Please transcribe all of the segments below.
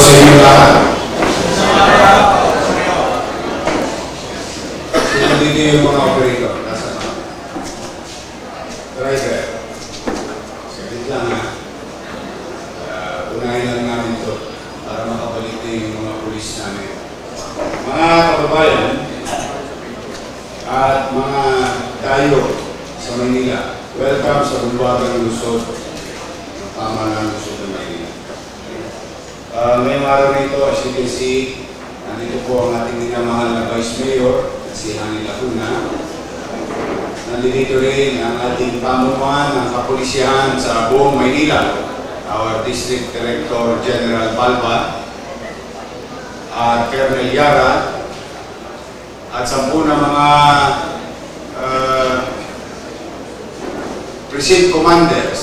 sa inyo lahat. Dito yung mga operator. Nasa na? Driver. Saglit lang ha. Unahin lang namin ito para makabalik na yung mga pulis namin. Mga kababayan at mga tayo sa Manila, welcome sa Bulwagang Luzon. Pamahalaan ng Luzon ng Manila. Ngayong araw na ito, as you can see, nandito po ang ating minamahal na Vice Mayor, si Hani Lacuna. Nandito rin ang ating pamunuan ng kapulisyahan sa buong Maynila, our District Director General Balba, at Colonel Yara, at 10 na mga precinct commanders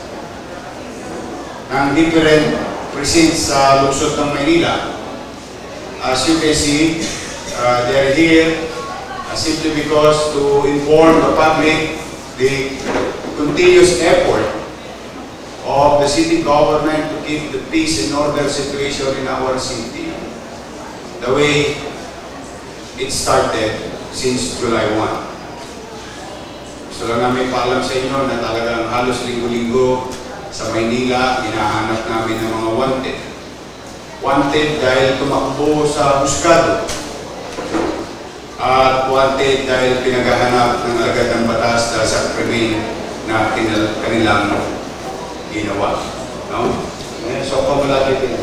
ng different precincts sa lungsod ng Maynila. As you can see, they are here simply because to inform the public the continuous effort of the city government to keep the peace and order situation in our city the way it started since July 1. Gusto lang namin paalam sa inyo na talagang halos linggo-linggo sa Maynila, hinahanap namin ng mga wanted. Wanted dahil tumakbo sa husgado. At wanted dahil pinaghahanap ng alagad ng batas dahil sa krimen na kanilang ginawa. No? So, pamalapit ito.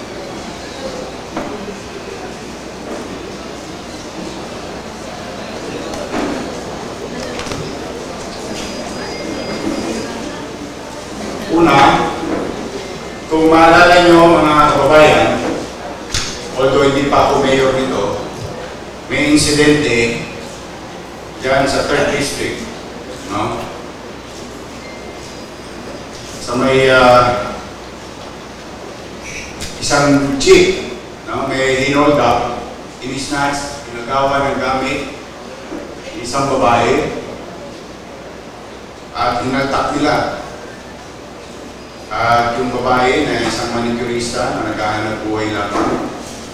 Una, kung maalala nyo mga kababayan, although hindi pa ako mayor nito, may insidente dyan sa 3rd District, no? Sa may isang jeep, no? May hinold up, inisnatch, pinagawa ng gamit, isang babae, at hinaltak nila. At yung babae na isang manicurista na naghahanap buhay lamang,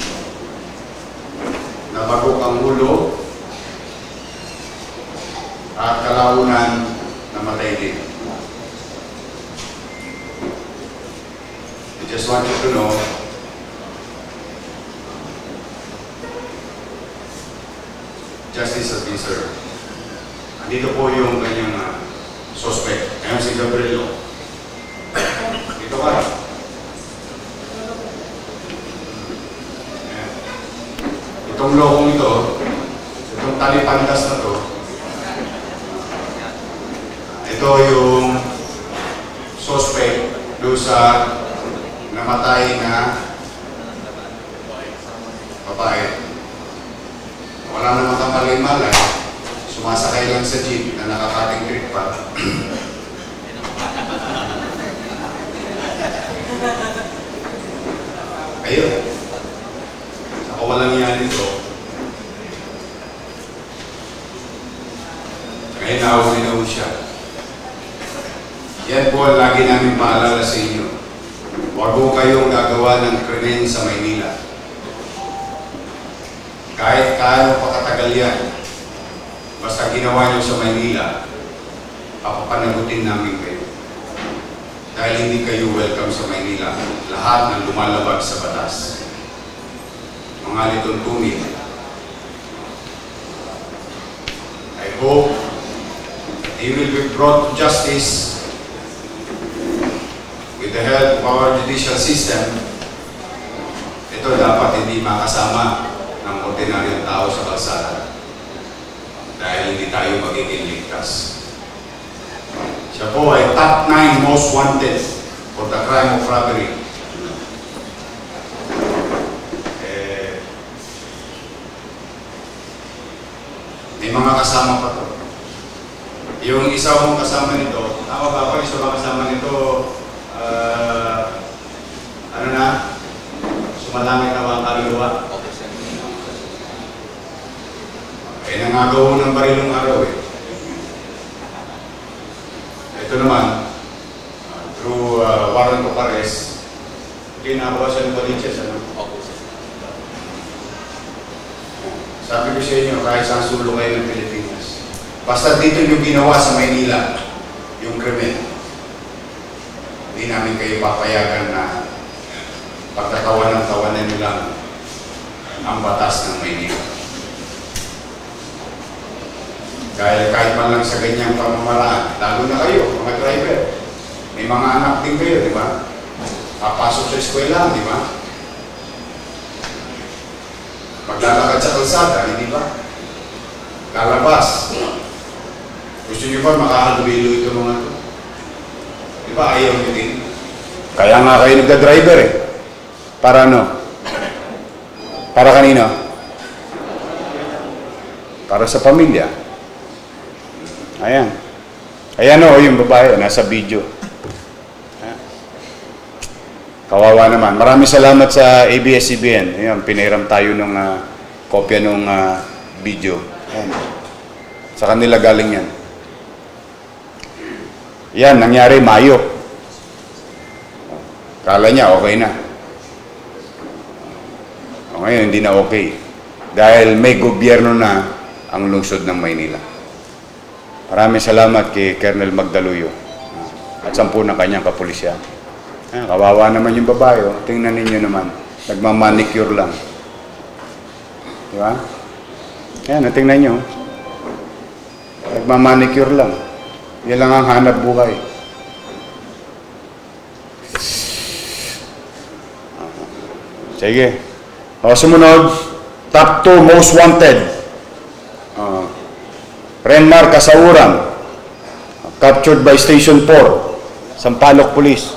nabagok ang ulo at kalaunan namatay din. I just want you to know justice has been served. Andito po yung kanyang suspect. Ayan si Gabriel. Ito ka. Itong lokong ito, itong talipandas na to, ito yung suspect doon sa namatay na babae. Wala namang kamalay-malay, sumasakay lang sa jeep na nakakating trip pa. Ayun. Ako walang yan ito. Kaya nahuli na ho siya. Yan po ang lagi namin paalala sa inyo. Huwag po kayong gagawa ng krimen sa Maynila. Kahit kaano pa katagal yan, basta ginawa nyo sa Maynila, papapanagutin namin kayo. Dahil hindi kayo welcome sa Maynila, lahat ng lumalabag sa batas. Mga lituntunin. I hope he will be brought to justice with the help of our judicial system. Ito dapat hindi makasama ng ordinaryong tao sa kalsada dahil hindi tayo magiging ligtas. Siya po ay top 9 most wanted for the crime of robbery. May mga kasama pa to. Yung isa mong kasama nito, tama ba ako, isa mong kasama nito, ano na, sumalangit na ang kaluluwa. Nangagaw ng baril ng araw eh. Ito naman, through warrant of arrest, Kinabawasan mo rin siya, ano? Opo, sir. Sabi ko sa inyo, kahit saan sulok kayo ng Pilipinas, basta dito yung ginawa sa Maynila, yung krimen, hindi namin kayo papayagan na pagkatawanan-tawanan nyo lang ang batas ng Maynila. Dahil kahit man lang sa ganyang pamamaraan, lalo na kayo, mga driver, may mga anak din kayo, di ba? Papasok sa eskwela, di ba? Maglalakad sa kalsada, hindi ba? Lalabas. Gusto nyo ba makahalubilo ito mga ito? Di ba ayaw nyo din? Kaya nga kayo nagda-driver eh. Para ano? Para kanino? Para sa pamilya. Ayan. Ayan o, yung babae, nasa video. Kawawa naman. Maraming salamat sa ABS-CBN. Ayan, pinairam tayo ng kopya ng video. Ayan. Sa kanila galing yan. Yan, nangyari Mayo. Kala niya okay na. O ngayon, hindi na okay. Dahil may gobyerno na ang lungsod ng Maynila. Maraming salamat kay Colonel Magdaluyo at 10 na kanyang kapulisyan. Kawawa naman yung babae. Oh. Tingnan ninyo naman. Nagmamanicure lang. Di ba? Yan, tingnan nyo. Nagmamanicure lang. Yan lang ang hanap buhay. Sige. O, sumunod. Top 2 most wanted. Renmar Kasauran. Captured by Station 4. Sampaloc Police.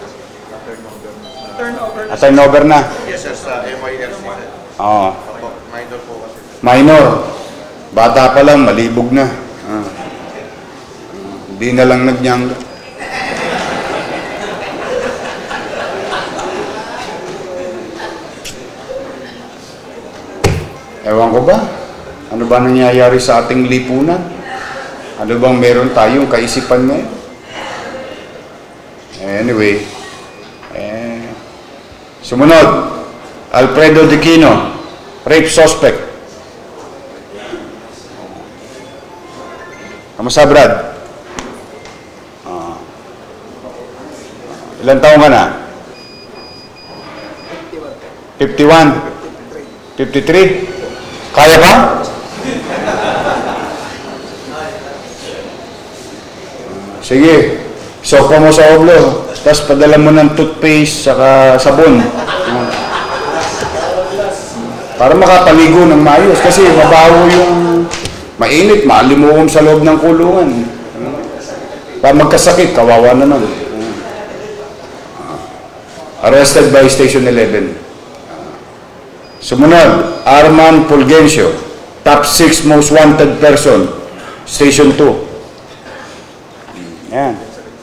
Turnover na. Yes, sir, sa MIRC. Oo. Minor po kasi. Minor. Bata pa lang, malibog na. Hindi na lang nagyangga. Ewan ko ba? Ano ba nangyayari sa ating lipunan? Ano bang meron tayong kaisipan ngayon? Anyway, sumunod, Alfredo Diquino, rape suspect. Kamusta, Brad? Ilan taon ka na? 51? 53? Kaya ba? Sige, sopa mo sa oblo, tapos padala mo ng toothpaste saka sabon. Para makapaligo ng maayos kasi mabaho yung mainit, maalimukom sa loob ng kulungan. Para magkasakit, kawawa naman. Arrested by Station 11. Sumunod, Arman Fulgencio, top 6 most wanted person, Station 2. Yan.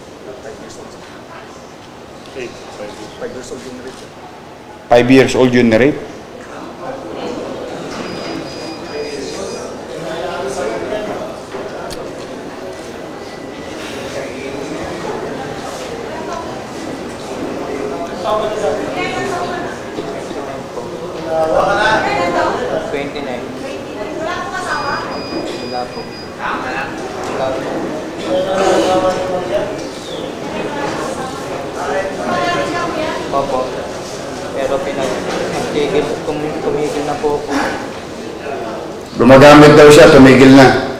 5 years old yun na rape. Opo. Pero tumigil na po ako. Gumagamit daw siya, tumigil na.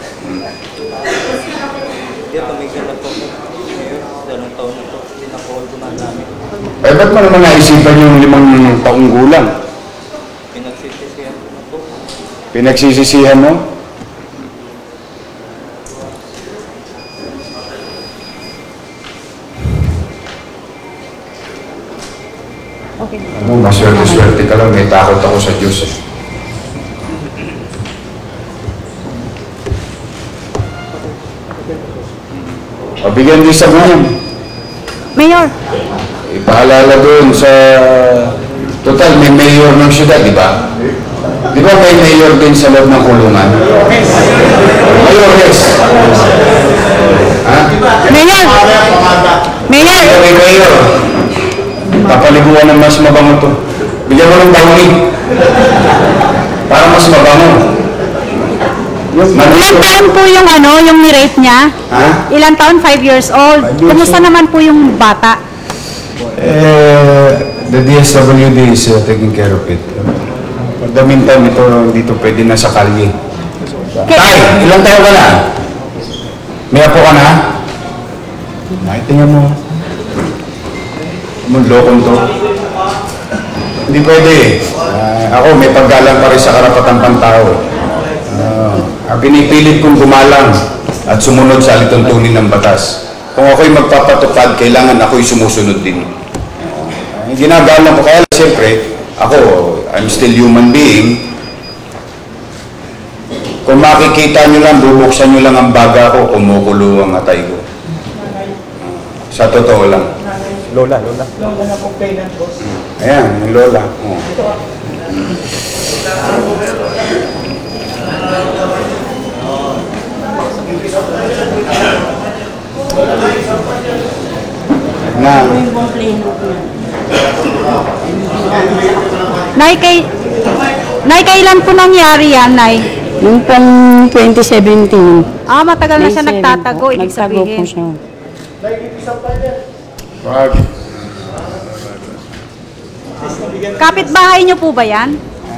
Hindi, tumigil na po ako. Ngayon, 2 taon na po. Hindi na po ako gumagamit. Eh, ba't mo naman naisipan yung 5 taong gulang? Pinagsisisihan ko na po. Pinagsisisihan mo? Okay. Ano, maswerte-swerte ka lang. May takot ako sa Diyos eh. O, bigyan din sa buwan. Mayor, Ipaalala doon sa... Total, may mayor ng syudad, di ba? Di ba may mayor din sa loob ng kulungan? Mayor, yes. Ha? Mayor! Mayor! May mayor. Papaliguan ng mas mabango to. Bigyan mo ng Downy. Para mas mabango. Ilang taon po yung yung nirate niya? Ha? Ilang taon? 5 years old. 5 years Kumusta old. naman po yung bata? The DSWD is taking care of it. For the meantime, dito pwede na sa kalye. Tay, ilang tayo ka na? May apo ka na? Tingnan mo. Lokong to. Hindi pwede. Ako, may paggalang pa rin sa karapatang pantao. Pinipilit kong gumalang at sumunod sa alituntunin ng batas. Kung ako'y magpapatupad, kailangan ako'y sumusunod din. Ginagalang ko kaya, siyempre, ako, I'm still human being. Kung makikita nyo lang, bubuksan nyo lang ang baga ko, kumukulo ang atay ko. Sa totoo lang. Lola. Ayan, yung lola. Oh. Na. Nay, kailan po nangyari yan, Nay? Noong pang 2017. Matagal na siya 27 nagtatago, po. ibig Nagtago po sabihin. siya. Wag. Kapitbahay niyo po ba yan?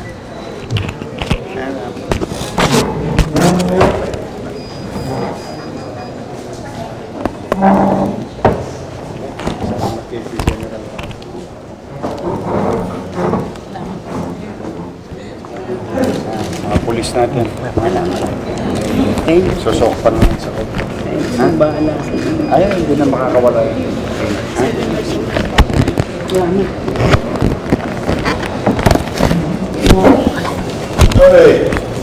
Mga pulis natin. Thank you. Susok pa naman sa kanya. Ang bahala sa inyo. Ay, hindi na makakawala yan. Hey!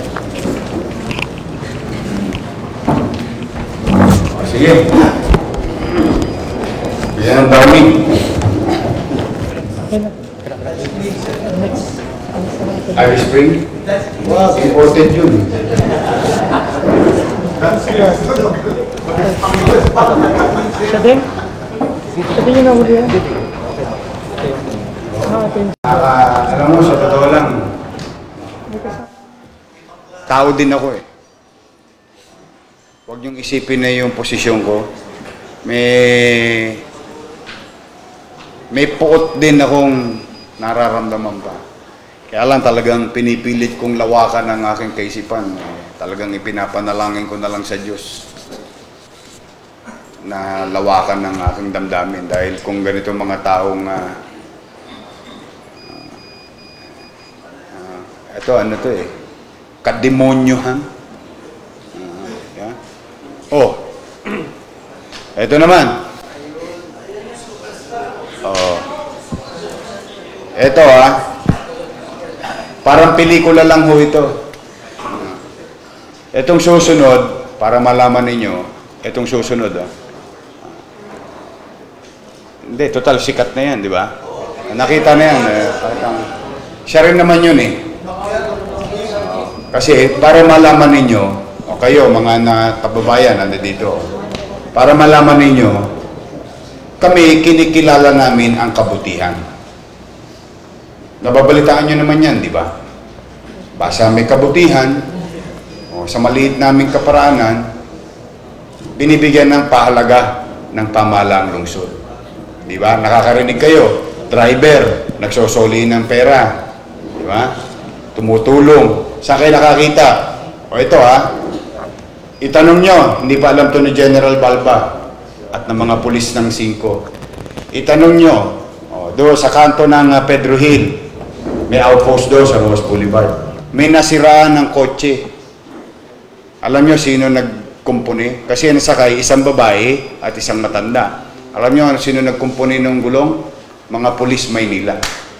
Sige. Yan ang dami. Irish Spring? Imported yun. Alam mo, sa totoo lang, tao din ako eh. Huwag niyong isipin na yung posisyon ko. May puot din akong nararamdaman pa. Kaya lang talagang pinipilit kong lawakan ang aking kaisipan. Talagang ipinapanalangin ko na lang sa Diyos na lawakan ng aking damdamin. Dahil kung ganito mga taong ito, ano to eh, kademonyohan. Yeah. Oh, ito naman. Oh, ito parang pelikula lang ho ito. Itong susunod, para malaman ninyo, itong susunod. Hindi, total sikat na yan, di ba? Nakita na yan. Siya rin naman yun eh. Kasi para malaman ninyo, o kayo mga kababayan nandito, para malaman ninyo, kami kinikilala namin ang kabutihan. Nababalitaan nyo naman yan, di ba? Basta may kabutihan, o sa maliit naming kaparaanan, binibigyan ng pahalaga ng pamahalaang lungsod. Di ba? Nakakarinig kayo, driver, nagsosoli ng pera. Di ba? Tumutulong. Saan kayo nakakita? O ito itanong nyo, hindi pa alam to ni General Balba at ng mga pulis ng 5. Itanong nyo, doon sa kanto ng Pedro Hill, may outpost doon sa Rojas Boulevard. May nasiraan ng kotse. Alam nyo sino nagkumpuni? Kasi nasakay isang babae at isang matanda. Alam nyo sino nagkumpuni ng gulong? Mga pulis Maynila.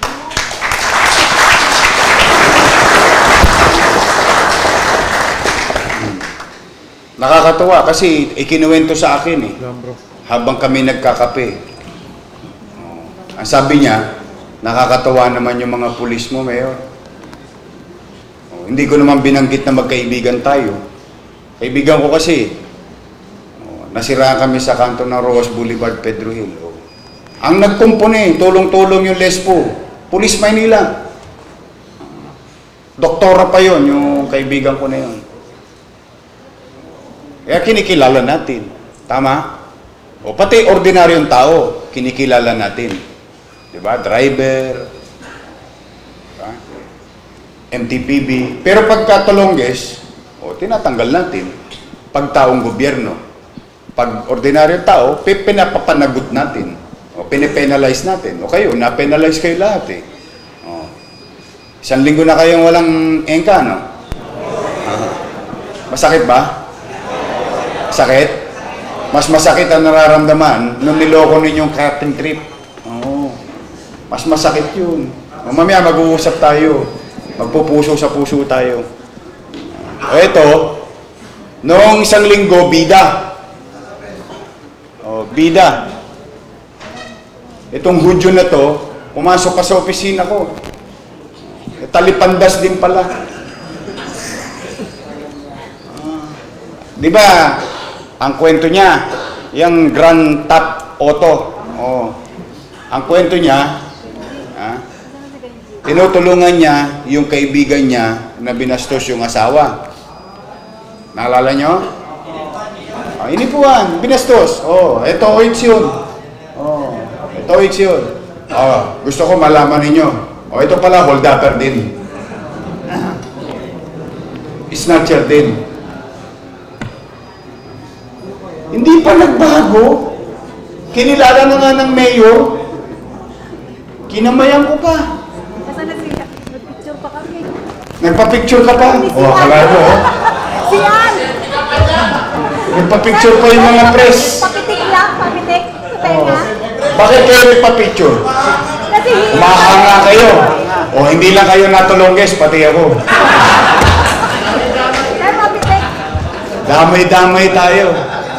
Nakakatuwa kasi ikinuwento sa akin habang kami nagkakape. Ang sabi niya, nakakatuwa naman yung mga pulis mo, Mayor. Hindi ko naman binanggit na magkaibigan tayo. Kaibigan ko kasi, nasiraan kami sa kanto ng Rojas Boulevard, Pedro Hill. Ang nagkumpuni, tulong-tulong yung Lespo, Police Maynila. Doktora pa yon yung kaibigan ko na yun. Kaya kinikilala natin. Tama? O pati ordinaryong tao, kinikilala natin. Diba? Driver, diba? MTPB. Pero pagka Tolonges, tinatanggal natin. Pag taong gobyerno. Pag ordinaryong tao, pinapapanagot natin. O pinipenalize natin. O kayo, napenalize kayo lahat eh. O. 1 linggo na kayong walang engka, no? Masakit ba? Sakit? Mas masakit ang nararamdaman nung niloko ninyong camping trip. Oo. Mas masakit yun. Mamaya mag-uusap tayo. Magpupuso sa puso tayo. O ito, noong 1 linggo, bida. O, bida. Itong Hudyo na to, pumasok ka sa opisina ko. Talipandas din pala. Di ba? Ang kwento niya, yung Grand Top Auto. Oh. Ang kwento niya, tinutulungan niya yung kaibigan niya na binastos yung asawa. Naalala niyo? Inipuan, binastos. Oh, ito oits yun. Oh, ito oits yun. Oh, gusto ko malaman ninyo. Oh, ito pala, hold-upper din. Snatcher din. Hindi pa nagbago. Kinilala na nga ng mayor. Kinamayan ko pa. Nagpicture pa kami. Nagpa-picture ka pa? O, akala mo, oh. Si Ann! Nagpa-picture pa yung mga press. Papitik lang, papitik. Tenga. Bakit kayo nagpa-picture? Kasi Mahanga kayo. O, hindi lang kayo natulongges, pati ako. Sir, papitik. Damay-damay tayo.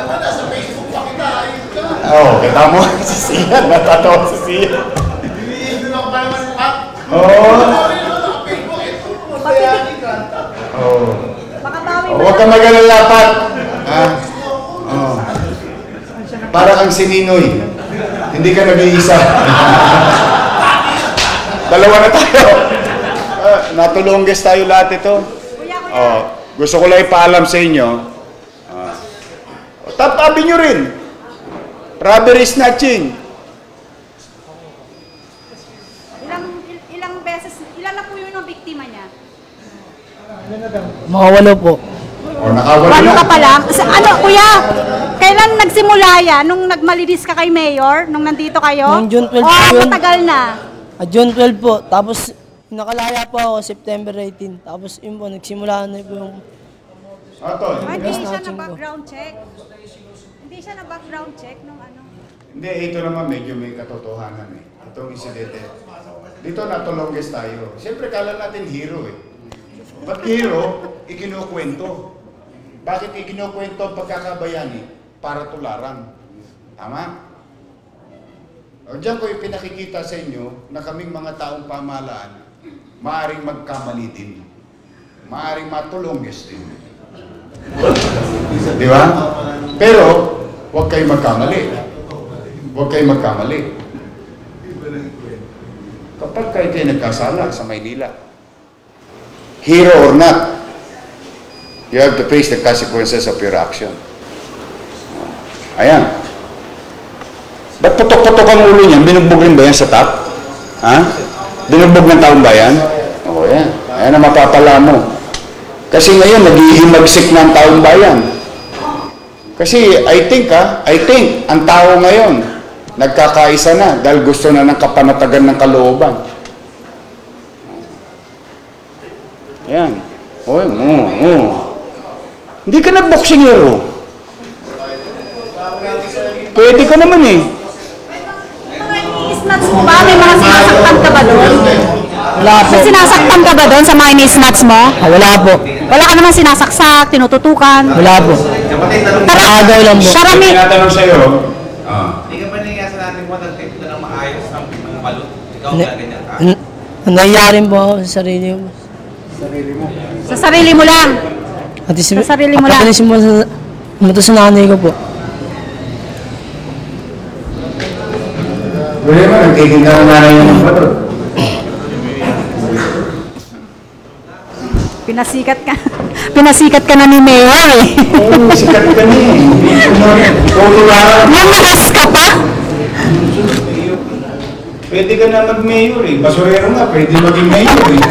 Oh, kita mo si Sian, natatawa si Sian. Oh. Oh. Baka bawi mo. Huwag ka mag-alalapat. Oh. Para kang si Ninoy. Hindi ka nag-iisa. Dalawa na tayo. Natulongges tayo lahat ito. Oh. Gusto ko lang ipaalam sa inyo. Tapabi nyo rin. Robbery snatching. Ilang beses, ilan na po yun ang biktima niya? Mga 8 po. O, nakawala Ano na. ka pa lang? Ano, kuya? Kailan nagsimula yan? Nung nagmalinis ka kay Mayor? Nung nandito kayo? Noong June 12 O, yun. matagal na? June 12 po. Tapos nakalaya po ako September 18. Tapos yun po, nagsimula na po yung... Atol. Hindi siya snatching na ko. background check? Hindi siya na background check nung ano? Hindi, ito naman medyo may katotohanan eh. Itong insidente. Dito natulongges tayo. Siyempre, kala natin hero eh. Ba't hero? Ikinukwento. Bakit ikinukwento ang pagkakabayani? Para tularan. Tama? O diyan ko ipinakikita sa inyo na kaming mga taong pamahalaan maaaring magkamali din. Maaaring matulongges din. Di ba? Pero, huwag kayo magkamali. Huwag kayo magkamali. Kapag kayo nagkasala sa Maynila, hero or not, you have to face the consequences of your action. Ayan. Ba't putok-putok ang ulo niyan? Binugbog rin ba yan sa top? Ha? Binugbog ng taong bayan? Oo, yan. Ayan ang mapapala mo. Kasi ngayon, naghihimagsik na ang taong bayan. Kasi I think, ang tao ngayon, nagkakaisa na dahil gusto na ng kapanatagan ng kalooban. Ayan. Hindi ka nag-boxing hero. Pwede ka naman eh. Mga ini-snatch mo ba? May mga sinasaktan ka ba doon? Wala po. May sinasaktan ka ba doon sa mga ini-snatch mo? Wala po. Wala ka naman sinasaksak, tinututukan. Wala po. Agaw lang po. Karami. Tinatanong sa'yo, Hindi ka ba nangyayari sa natin mo ng tempo na maayos ang mga balot? Ikaw Ne- na ganyan ka? Nangyayari po ako sa sarili mo. Sa sarili mo lang. Sa sarili mo lang. Kapatid mo sa nanay ko po. Wala naman, nagtitinda na nanay ng balot. Pinasikat ka na ni Mayor eh. Oo, sikat ka niya eh. Tutularan. Namakas ka pa? Pwede ka na mag-mayor eh. Basurero nga, pwede maging mayor eh.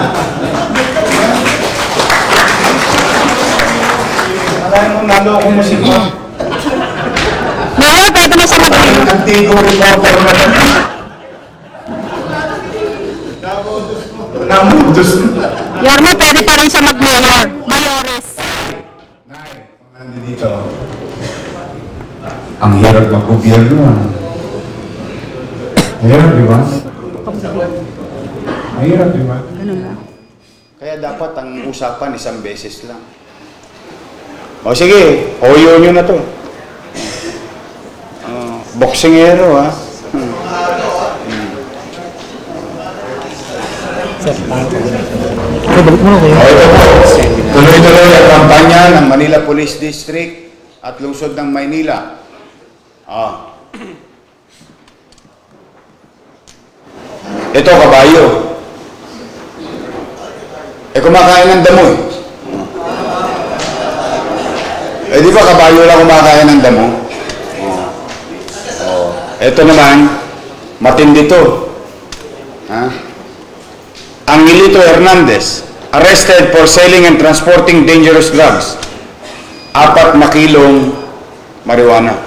Alam mo, naloko mo si Bob. Mayor, pwede mo siya mag-mayor. Antigo reporter na. Namudos na. Yorme, pwede pa rin siya mag-mayor. Mayores. Nay, nandito dito. Ang hirap mag-gobyerno. Mahirap, di ba? Mahirap, di ba? Ganun lang. Kaya dapat ang usapan isang beses lang. O sige, oyo nyo na to. Boksingero, ha? Tuloy-tuloy ang kampanya ng Manila Police District at lungsod ng Maynila. Ito, kabayo. Kumakain ng damo eh. Di ba kabayo lang kumakain ng damo? Ito naman, matindi to. Angelito Hernandez, arrested for selling and transporting dangerous drugs. 4 na kilong marijuana.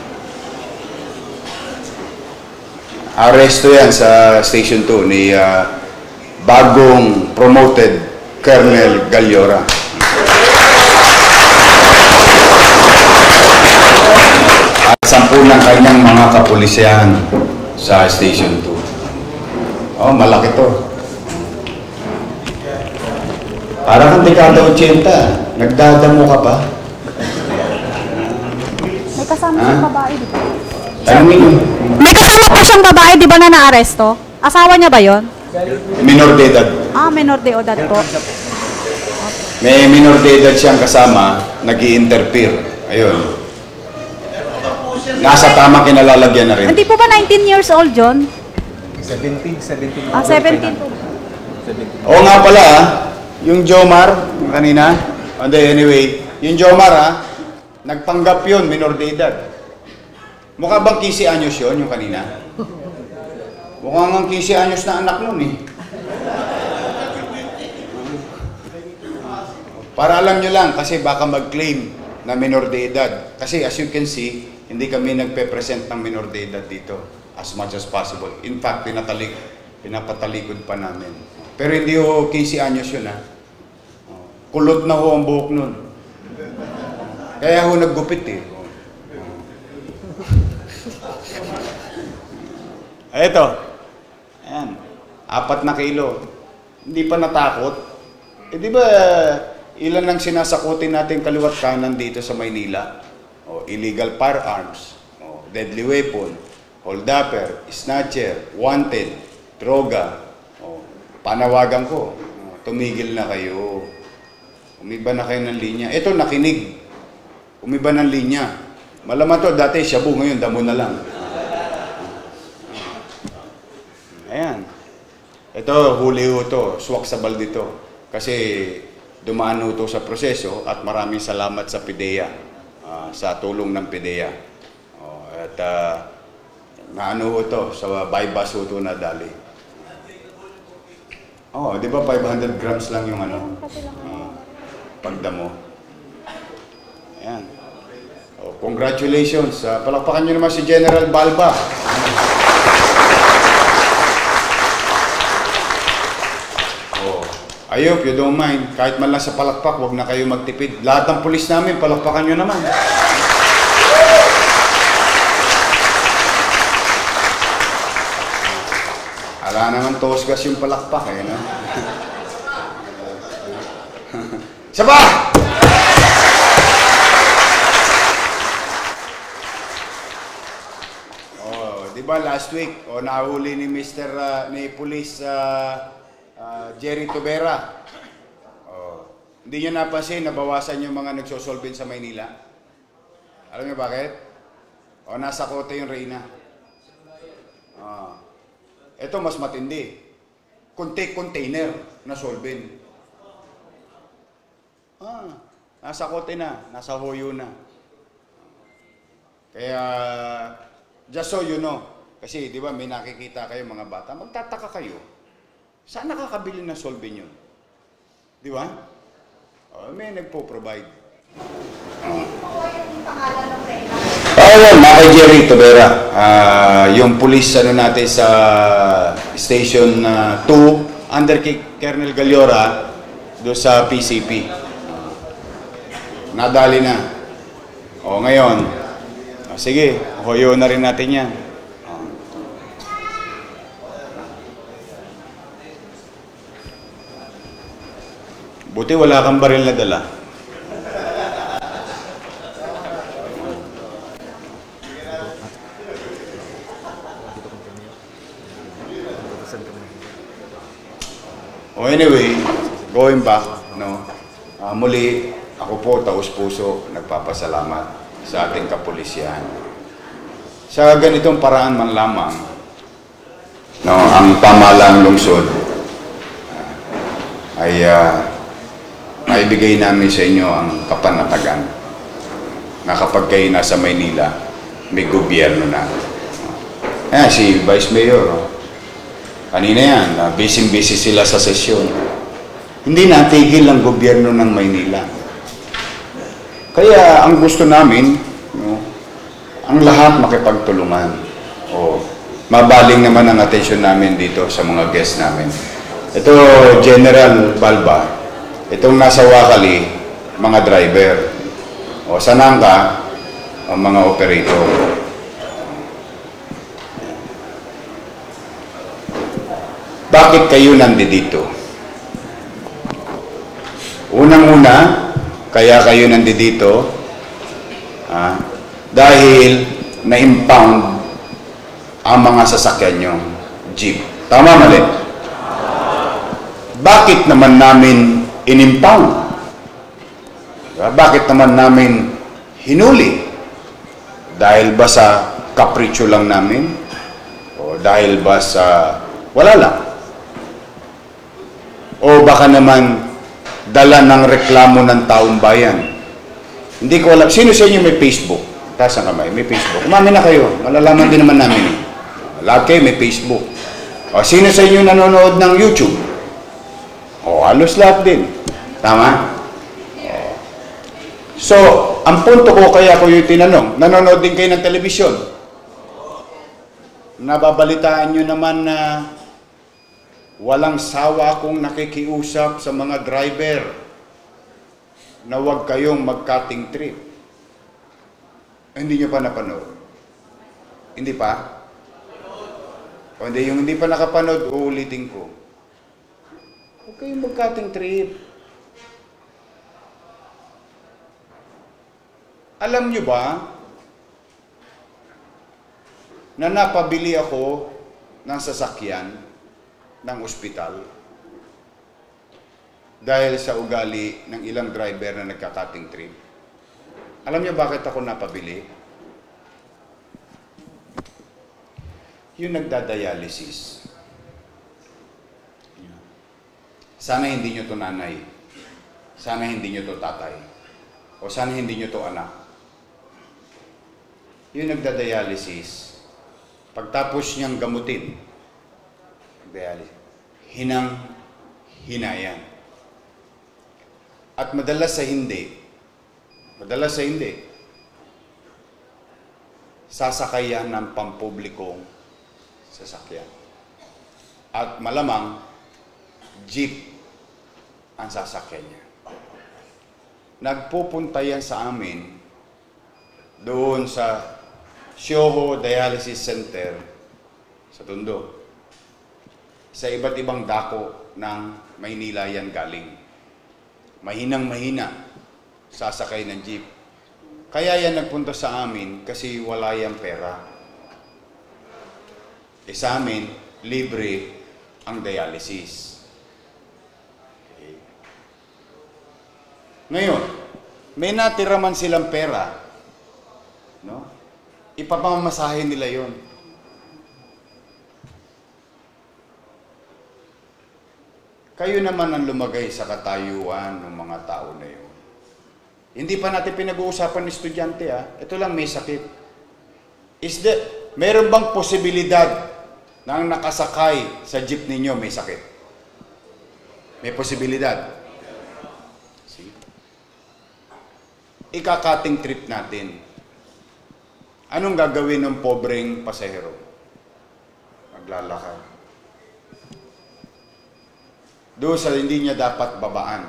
Aresto yan sa Station 2 ni bagong promoted Colonel Gallora. At 10 ng kanyang mga kapulisyan sa Station 2. Oh, malaki to. Para kang dekada 80, nagdadamo ka pa. May kasama siyang babae, di ba? Tanungin mo. May kasama pa siyang babae, di ba, na naaresto? Asawa niya ba yon? Minor de edad. Minor de edad po. May minor de edad siyang kasama, nag-i-interfere. Ayun. Nasa tamang kinalalagyan na rin. Hindi po ba 19 years old, John? 17. 17 po. Oo nga pala, yung Jomar, yung kanina, anyway, yung Jomar nagpanggap yun, minor de edad. Mukha bang 15 anyos yun, yung kanina? Mukhang 15 anyos na anak nun eh. Para alam nyo lang, kasi baka mag-claim na minor de edad. Kasi as you can see, hindi kami nagpe-present ng minor de edad dito as much as possible. In fact, pinapatalikod pa namin. Pero hindi ho 15 anyos yun Kulot na ho ang buhok nun. Kaya ho naggupit eh. Ito. Ayan. 4 na kilo. Hindi pa natakot. Di ba ilan ang sinasakutin natin kaliwat kanan dito sa Maynila? Illegal firearms, deadly weapon, hold-upper, snatcher, wanted, droga. Panawagan ko, tumigil na kayo. Umiba na kayo ng linya. Ito, nakinig. Umiba ng linya. Malaman to, dati shabu, ngayon damo na lang. Ayan. Ito, huli ho to, swak sa balde to. Kasi dumaan ho to sa proseso at maraming salamat sa PIDEA, sa tulong ng PIDEA. At naano ho to, sa bypass ho to nadali. Di ba 500 grams lang yung pagdamo. Ayan. Congratulations. Palakpakan nyo naman si General Balba. I hope you don't mind. Kahit man lang sa palakpak, huwag na kayo magtipid. Lahat ng pulis namin, palakpakan nyo naman. Ala naman tosgas yung palakpak no? Saba! Di ba last week, nahuli ni ni Police Jerry Tobera. Hindi nyo napansin, nabawasan yung mga nagsosolvent sa Maynila. Alam niyo bakit? Nasa kote yung Reyna. Ito mas matindi. Container na solvent. Nasa kote na, nasa hoyo na. Kaya, just so you know, kasi di ba may nakikita kayo mga bata, magtataka kayo, saan nakakabili ng solvent yun? Di ba? May nagpo-provide. Ayun, kay Jerry Tobera. Yung police natin sa Station 2, under kay Colonel Galiora, do sa PCP. Nadali na. Ngayon, sige, hoyo na rin natin yan. Buti wala kang baril na dala. Anyway, going back, no, muli, ako po, taus-puso, nagpapasalamat sa ating kapulisyan. Sa ganitong paraan man lamang, no, ang pamahalang lungsod ay maibigay namin sa inyo ang kapanatagan na kapag kayo nasa Maynila, may gobyerno na. Si Vice Mayor, kanina yan, busy-busy sila sa sesyon. Hindi natigil ang gobyerno ng Maynila. Kaya ang gusto namin, no, ang lahat makipagtulungan. Mabaling naman ang atensyon namin dito sa mga guests namin. Ito, General Balba, itong nasa Wakali, mga driver. Sa Nangka, ang mga operator. Bakit kayo nandito? Unang-una, kaya kayo nandito dahil na-impound ang mga sasakyan nyo, jeep. Tama, mali? Bakit naman namin in-impound? Bakit naman namin hinuli? Dahil ba sa kapritsyo lang namin? O dahil ba sa wala lang? O baka naman dala ng reklamo ng taong bayan? Hindi ko alam. Sino sa inyo may Facebook? Taas ang kamay, may Facebook. Umami na kayo. Malalaman din naman namin. Lahat kayo may Facebook. Sino sa inyo nanonood ng YouTube? Halos lahat din. Tama? So, ang punto ko kaya ko yung tinanong, nanonood din kayo ng telebisyon. Nababalitaan nyo naman na walang sawa akong nakikiusap sa mga driver na huwag kayong mag-cutting trip. Hindi nyo pa napanood? Hindi pa? O hindi, yung hindi pa nakapanood, uulitin ko. Huwag kayong mag-cutting trip. Alam nyo ba na napabili ako ng sasakyan ng ospital dahil sa ugali ng ilang driver na nagka-cutting trip? Alam niyo bakit ako napabili? Yung nagdadialysis. Sana hindi nyo to nanay. Sana hindi nyo to tatay. O sana hindi nyo to anak. Yung nagdadialysis, pagtapos niyang gamutin, hinayan. At madalas sa hindi, sasakayan ng pampublikong sasakyan. At malamang, jeep ang sasakyan niya. Nagpupunta yan sa amin doon sa Sioho Dialysis Center sa Tondo. Sa iba't ibang dako ng Maynila yan galing. Mahinang-mahina sasakay ng jeep. Kaya yan nagpunta sa amin kasi wala yang pera. Sa amin, libre ang dialysis. Okay. Ngayon, may natira man silang pera, no? Ipapamasahe nila yon. Kayo naman ang lumagay sa katayuan ng mga tao na yun. Hindi pa natin pinag-uusapan ng estudyante, ha? Ito lang, may sakit. Meron bang posibilidad na ang nakasakay sa jeep ninyo may sakit? May posibilidad. See? Ikakating trip natin. Anong gagawin ng pobreng pasahero? Maglalakad. Doon sa hindi niya dapat babaan.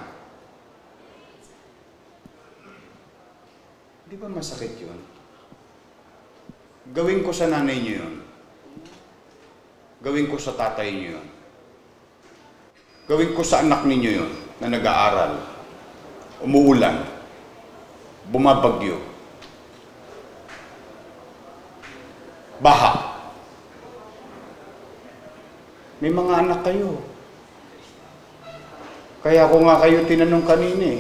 Di ba masakit yun? Gawin ko sa nanay niyo yun. Gawin ko sa tatay niyo yun. Gawin ko sa anak ninyo yun na nag-aaral. Umuulan. Bumabagyo. Baha. May mga anak kayo. Kaya ako nga kayo tinanong kanina eh.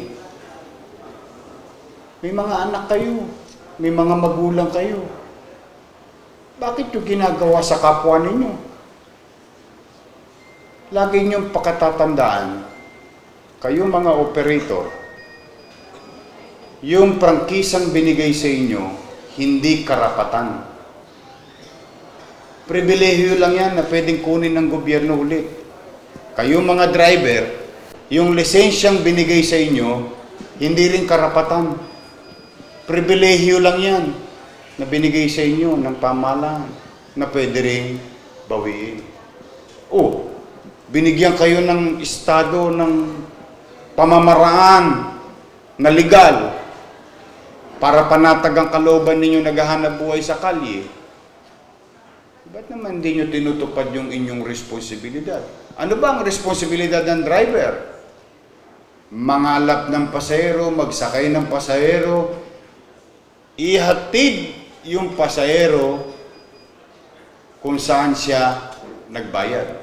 May mga anak kayo. May mga magulang kayo. Bakit yung ginagawa sa kapwa ninyo? Lagi niyong pakatatandaan, kayo mga operator, yung prangkisang binigay sa inyo, hindi karapatan. Pribilehyo lang yan na pwedeng kunin ng gobyerno ulit. Kayo mga driver, yung lisensyang binigay sa inyo, hindi rin karapatan. Pribilehyo lang yan na binigay sa inyo ng pamahalaan na pwede rin bawiin. Binigyan kayo ng estado ng pamamaraan na legal para panatag ang kalooban ninyo naghahanap buhay sa kalye. Ba't naman hindi nyo tinutupad yung inyong responsibilidad? Ano ba ang responsibilidad ng driver? Mangalap ng pasahero, magsakay ng pasahero, ihatid yung pasahero kung saan siya nagbayad.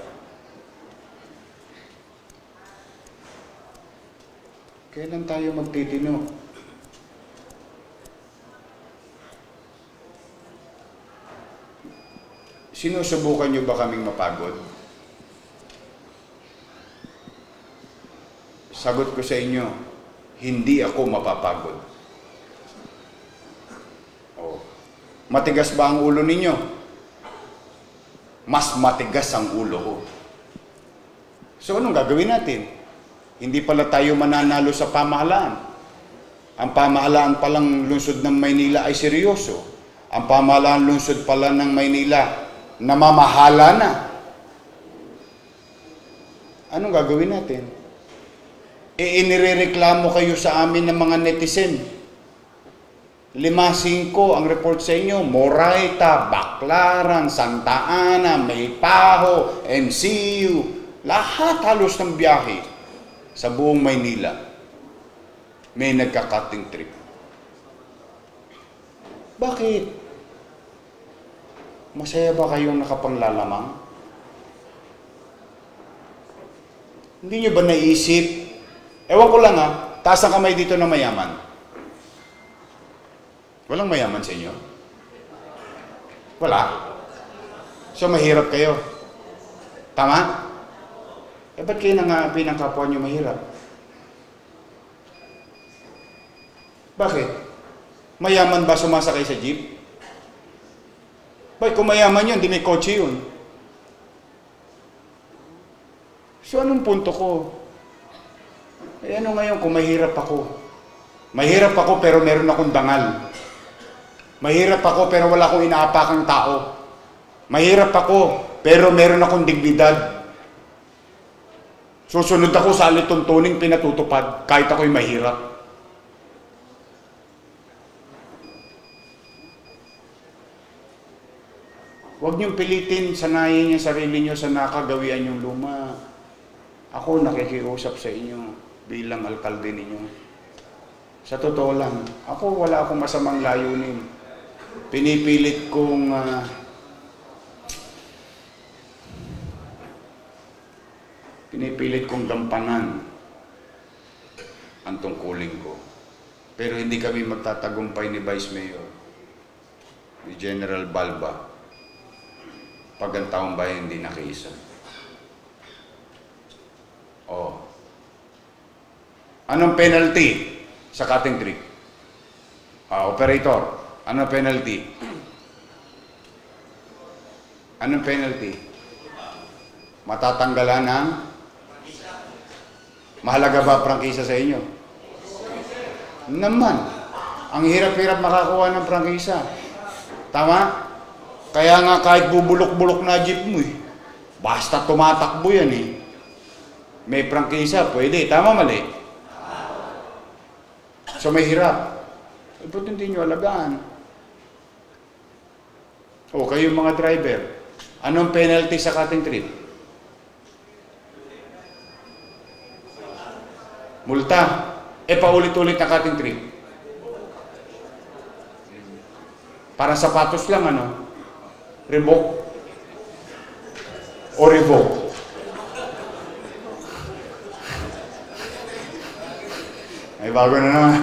Kailan tayo magtitino? Sinusubukan nyo ba kaming mapagod? Sagot ko sa inyo, hindi ako mapapagod. Matigas ba ang ulo ninyo? Mas matigas ang ulo ko. So anong gagawin natin? Hindi pala tayo mananalo sa pamahalaan. Ang pamahalaan palang lungsod ng Maynila ay seryoso. Ang pamahalaan lungsod pala ng Maynila, namamahala na. Anong gagawin natin? Inirereklamo kayo sa amin ng mga netizen. 5-5 ang report sa inyo. Moraita, Baclaran, Santa Ana, Maypaho, MCU. Lahat halos ng biyahe sa buong Maynila may nagka-cutting trip. Bakit? Masaya ba kayong nakapanglalamang? Hindi nyo ba naisip? Ewan ko lang taas ang kamay dito ng mayaman. Walang mayaman sa inyo? Wala? So mahirap kayo? Tama? Ba't kayo nangapi ng kapwa nyo mahirap? Bakit? Mayaman ba sumasakay sa jeep? Bakit kung mayaman yun, di may kotse yun? So anong punto ko? Ano ngayon kung mahirap ako? Mahirap ako pero meron akong dangal. Mahirap ako pero wala akong inaapakang tao. Mahirap ako pero meron akong dignidad. Susunod ako sa alituntuning pinatutupad kahit ako'y mahirap. Huwag niyong pilitin, sanayin yung sarili niyo sa nakagawian yung luma. Ako nakikiusap sa inyo bilang alkalde ninyo. Sa totoo lang, ako wala akong masamang layunin. Pinipilit kong gampanan ang tungkulin ko. Pero hindi kami magtatagumpay ni Vice Mayor, ni General Balba, pag ang taong bayan hindi nakiisa. Anong penalty sa cutting trip? Operator, anong penalty? Anong penalty? Matatanggalan ng... Mahalaga ba prangkisa sa inyo? Naman. Ang hirap-hirap makakuha ng prangkisa. Tama? Kaya nga kahit bubulok-bulok na jeep mo eh. Basta tumatakbo yan eh. May prangkisa, pwede. Tama, mali? So may hirap. Ba't hindi nyo alagaan? O kayo mga driver, anong penalty sa cutting trip? Multa. Paulit-ulit na cutting trip. Parang sapatos lang, ano? Revoke. O revoke. Ay, bago na naman.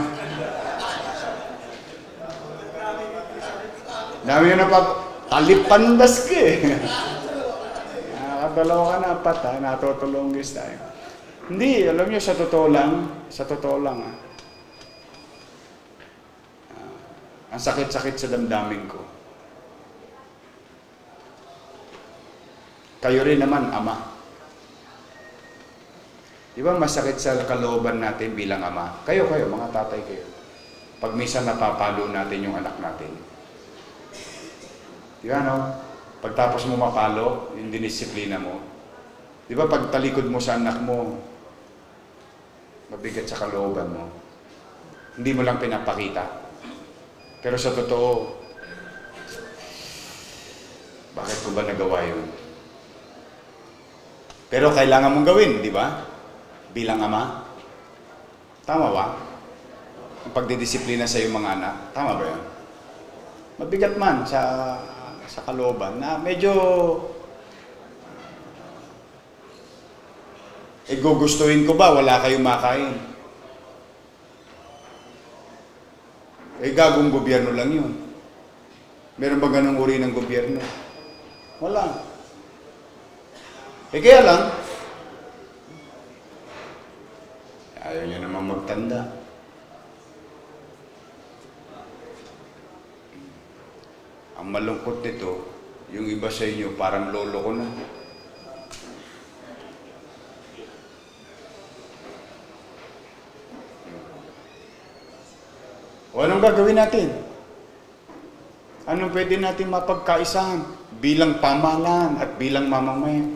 Dami yun na talipandas ka eh. Nakadalawa ka na apat ha, natutulunggis tayo. Hindi, alam niyo, sa totoo lang ang sakit-sakit sa damdamin ko. Kayo rin naman, ama. Di ba masakit sa kalooban natin bilang ama? Kayo, mga tatay kayo. Pag minsan napapalo natin yung anak natin. Di ba, no? Pagtapos mo mapalo, yung dinisiplina mo. Di ba, pag talikod mo sa anak mo, mabigat sa kalooban mo. Hindi mo lang pinapakita. Pero sa totoo, bakit ko ba nagawa yun? Pero kailangan mong gawin, di ba? Bilang ama. Tama ba? Ang pagdidisiplina sa iyong mga anak. Tama ba yun? Mabigat man sa kalooban na medyo gugustuhin ko ba? Wala kayong makain. Gagong gobyerno lang yun. Meron ba ganong uri ng gobyerno? Wala. Kaya lang, ayaw nyo naman magtanda. Ang malungkot nito, yung iba sa inyo parang lolo ko na. O anong gagawin natin? Anong pwede natin mapagkaisahan bilang pamahalaan at bilang mamamayan?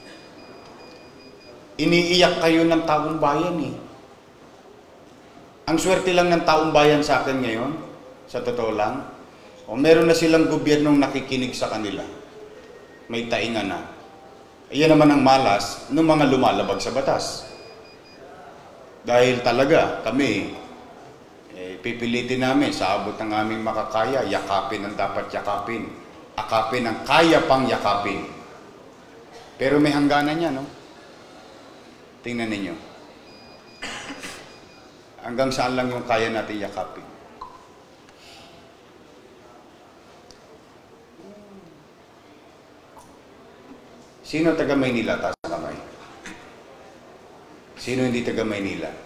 Iniiyak kayo ng taong bayan eh. Ang swerte lang ng taong bayan sa akin ngayon, sa totoo lang, o meron na silang gobyernong nakikinig sa kanila. May tainga na. Iyan naman ang malas ng mga lumalabag sa batas. Dahil talaga kami, pipilitin namin sa abot ng aming makakaya, yakapin ang dapat yakapin. Akapin ang kaya pang yakapin. Pero may hangganan niya, no? Tingnan ninyo. Hanggang saan lang yung kaya natin yakapin. Sino taga Maynila? Taas na kamay. Sino hindi taga Maynila?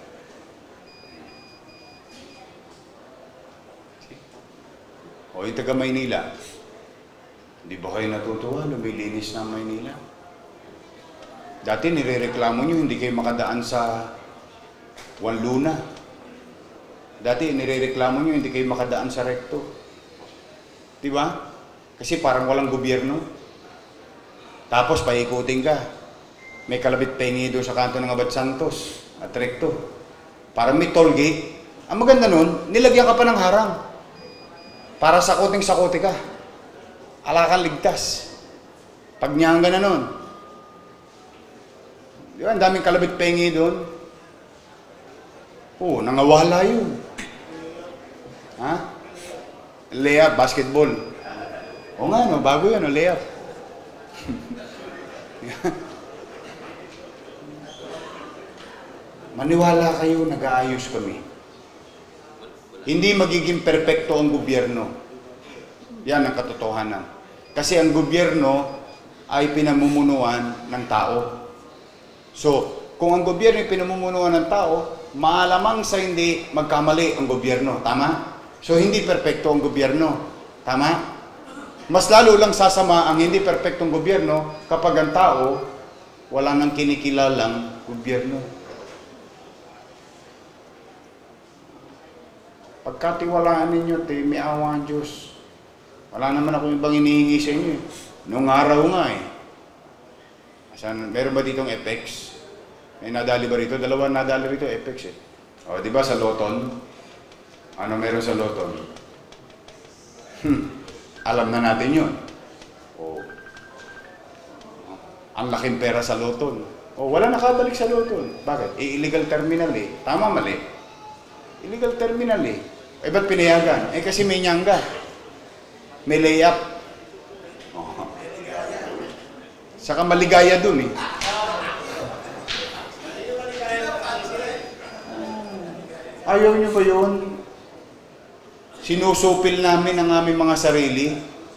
O yung taga Maynila, hindi ba kayo natutuwa? Lumilinis na Maynila. Dati nirereklamo nyo, hindi kayo makadaan sa Juan Luna. Dati nirereklamo nyo, hindi kayo makadaan sa Recto. Diba? Kasi parang walang gobyerno. Tapos paikutin ka. May kalabit pengi doon sa kanto ng Abad Santos at Recto. Parang may toll gate. Ang maganda nun, nilagyan ka pa ng harang. Para sakuting-sakuti ka. Ala kang ligtas. Pag nyangga na nun. Di ba? Ang daming kalabit pengi doon. Oo, nangawala yun. Ha? Layup, basketball. O nga, no? Bago yun, no? Layup. Maniwala kayo, nag-aayos kami. Hindi magiging perpekto ang gobyerno. Yan ang katotohanan. Kasi ang gobyerno ay pinamumunuan ng tao. So, kung ang gobyerno ay pinamumunuan ng tao, maalamang sa hindi magkamali ang gobyerno. Tama? So, hindi perpekto ang gobyerno. Tama? Mas lalo lang sasama ang hindi perpektong gobyerno kapag ang tao wala nang kinikilalang gobyerno. Pagkatiwalaan ninyo, may awa ang Diyos. Wala naman ako ibang hinihingi sa inyo. Noong araw nga meron ba ditong Apex? May nadali ba rito? Dalawa nadali rito, Apex O, di ba sa Loton? Ano meron sa Loton? Alam na natin yun. O, ang laking pera sa Loton. O, wala nakabalik sa Loton. Bakit? Illegal terminal Tama, mali. Illegal terminal ba't pinayagan? Kasi may nyangga. May layup. Saka maligaya dun Ayaw nyo ba yun? Sinusupil namin ang aming mga sarili.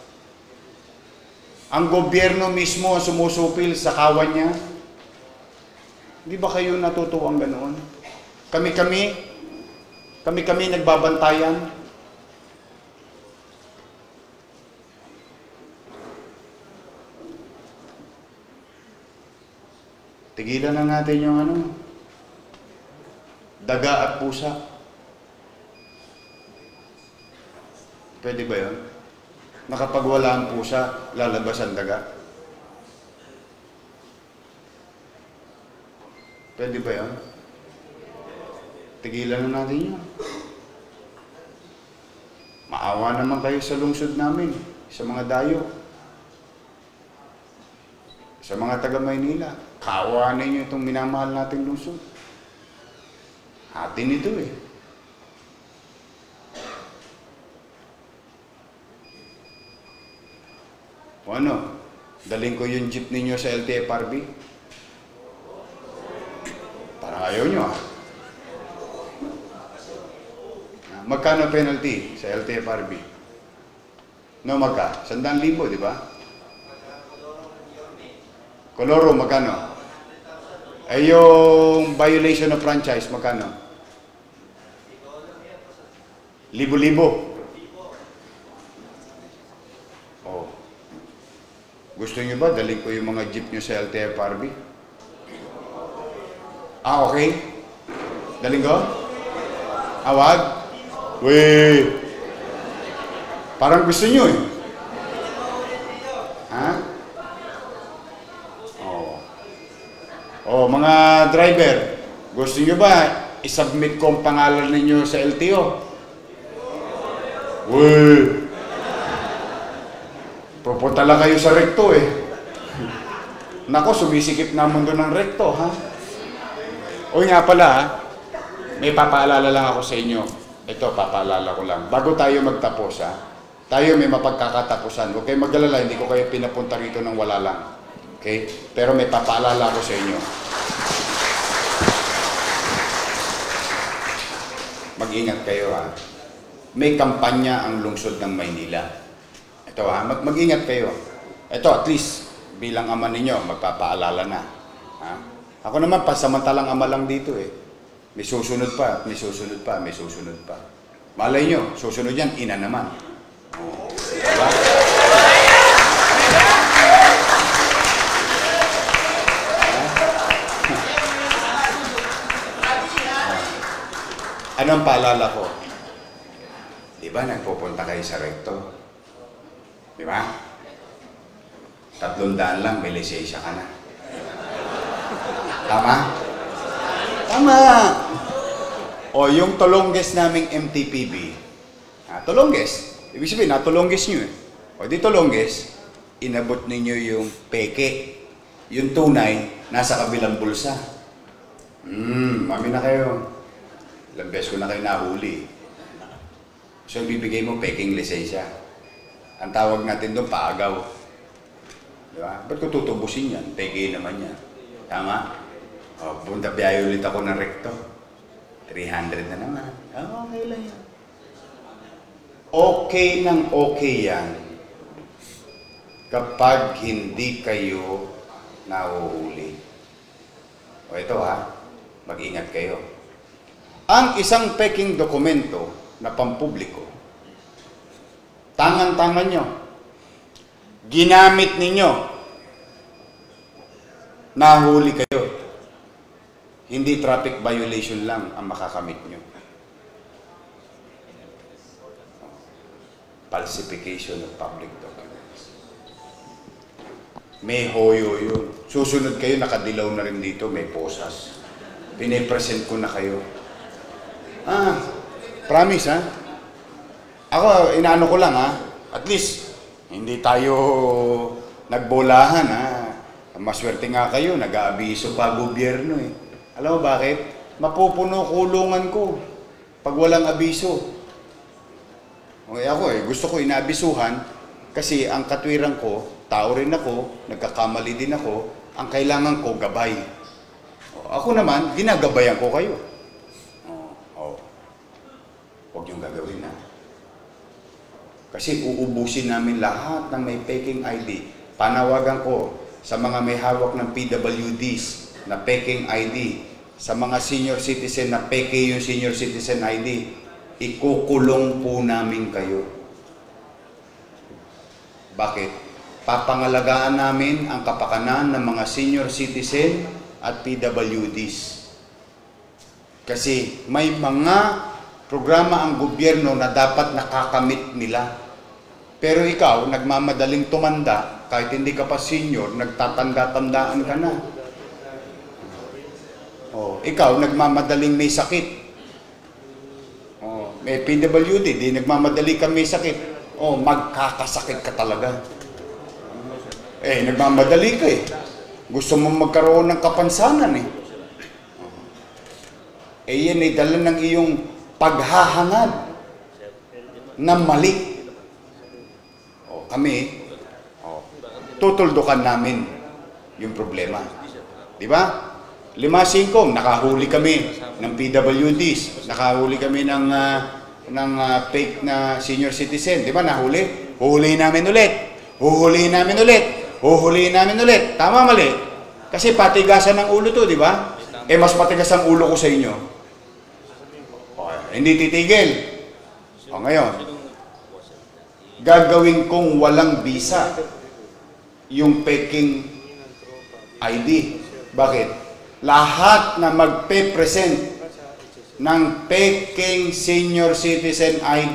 Ang gobyerno mismo ang sumusupil sa kawan niya. Hindi ba kayo natutuwang ganoon? Kami nagbabantayan. Tigilan na natin yung daga at pusa. Pwede ba yun? Nakapag wala ang pusa, lalabas ang daga. Pwede ba yun? Tigilan na natin yun. Maawa naman kayo sa lungsod namin, sa mga dayo, sa mga taga Maynila. Kaawaan ninyo itong minamahal nating lungsod. Atin ito O ano? Daling ko yung jeep ninyo sa LTFRB? Parang ayaw nyo Magkano penalty sa LTFRB? No, 100,000, di ba? Koloro, magkano? Ay yung violation of franchise, magkano? Libo-libo. Oh. Gusto nyo ba daling ko yung mga jeep nyo sa LTFRB? Okay. Daling ko? Awag? Weh! Parang gusto nyo Ha? Mga driver, gusto nyo ba isubmit ko ang pangalan ninyo sa LTO? Uy! Pupunta lang kayo sa rekto Nako, sumisikip naman doon ng rekto, ha? O nga pala, may papaalala lang ako sa inyo. Ito, papaalala ko lang. Bago tayo magtapos, tayo may mapagkakatapusan. Huwag kayo mag-alala, hindi ko kayo pinapunta rito ng wala lang. Okay? Pero may papaalala ko sa inyo. Mag-ingat kayo May kampanya ang lungsod ng Maynila. Ito mag-ingat kayo. Ito at least bilang ama ninyo magpapaalala na. Ako naman pasamantalang ama lang dito May susunod pa, may susunod pa, may susunod pa. Malay nyo, susunod yan, ina naman. Diba? Anong paalala ko? Diba nagpupunta kayo sa rekto? Diba? 300 lang, may lisensya ka na. Tama? Tama! O yung tulongges naming MTPB, tulongges, ibig sabihin, natulongges nyo O di tulongges, inabot ninyo yung peke. Yung tunay, nasa kabilang bulsa. Mami na kayo. Ilang beses ko na kayo nahuli. So, bibigay mo peking lisensya. Ang tawag natin doon, paagaw. Diba? Ba't ko tutubusin yan? Peke naman yan. Tama? O, punta biyahe ulit ako ng rekto. 300 na naman. Okay lang yan. Okay nang okay yan kapag hindi kayo nahuhuli. O ito mag-ingat kayo. Ang isang peking dokumento na pampubliko, tangan-tangan nyo, ginamit ninyo, nahuli kayo. Hindi traffic violation lang ang makakamit nyo. Falsification of public documents. May hoyo yun. Susunod kayo, nakadilaw na rin dito, may posas. Pinipresent ko na kayo. Promise ha? Ako, inaano ko lang ha? At least, hindi tayo nagbolahan ha? Maswerte nga kayo, nag-aabiso pa gobyerno eh. Alam mo bakit? Mapupuno kulungan ko pag walang abiso. Okay, ako gusto ko inabisuhan kasi ang katwiran ko, tao rin ako, nagkakamali din ako, ang kailangan ko gabay. Ako naman, ginagabayan ko kayo. Huwag niyong gagawin na. Kasi uubusin namin lahat ng may peking ID. Panawagan ko sa mga may hawak ng PWDs na peking ID, sa mga senior citizen na peke yung senior citizen ID, ikukulong po namin kayo. Bakit? Papangalagaan namin ang kapakanan ng mga senior citizen at PWDs. Kasi may mga programa ang gobyerno na dapat nakakamit nila. Pero ikaw, nagmamadaling tumanda, kahit hindi ka pa senior, nagtatanda-tandaan ka na. Ikaw, nagmamadaling may sakit. May PWD, di nagmamadali ka may sakit. Magkakasakit ka talaga. Nagmamadali ka eh. Gusto mo magkaroon ng kapansanan eh. Yan ay dala ng iyong paghahangad na mali. Kami, tutuldukan namin yung problema. Di ba? 5-5, nakahuli kami ng PWDs, nakahuli kami ng fake na senior citizen. Di ba? Nahuli? Huhulihin namin ulit. Huhulihin namin ulit. Huhulihin namin ulit. Tama, mali? Kasi patigasan ng ulo to, di ba? Mas patigas ang ulo ko sa inyo. Hindi titigil. Ngayon, gagawin kong walang visa yung peking ID. Bakit? Lahat na magpe-present ng peking senior citizen ID,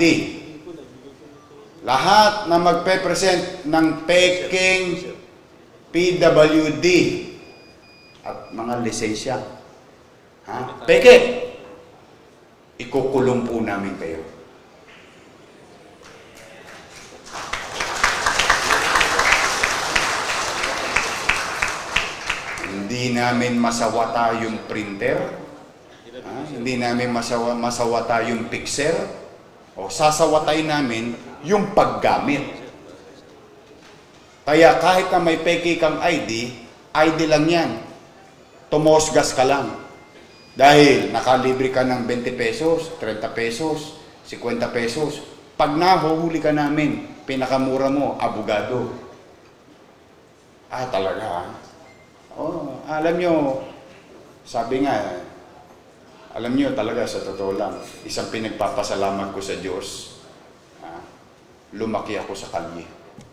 lahat na magpe-present ng peking PWD at mga lisensya, peke, ikukulong po namin kayo. Hindi namin masawata yung printer, hindi namin masawata yung pixel, sasawatay namin yung paggamit. Kaya kahit na may peke kang ID lang yan. Tumosgas ka lang. Dahil nakalibre ka ng 20 pesos, 30 pesos, 50 pesos. Pag nahuhuli ka namin, pinakamura mo, abogado. Talaga alam nyo, sabi nga, alam nyo talaga sa totoo lang, isang pinagpapasalamat ko sa Diyos, lumaki ako sa kalye.